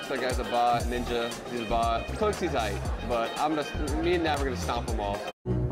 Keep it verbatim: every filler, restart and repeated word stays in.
Fox, that guy's a bot. Ninja, he's a bot. Cooksie's tight, but I'm just, me and Nav are gonna stomp them all.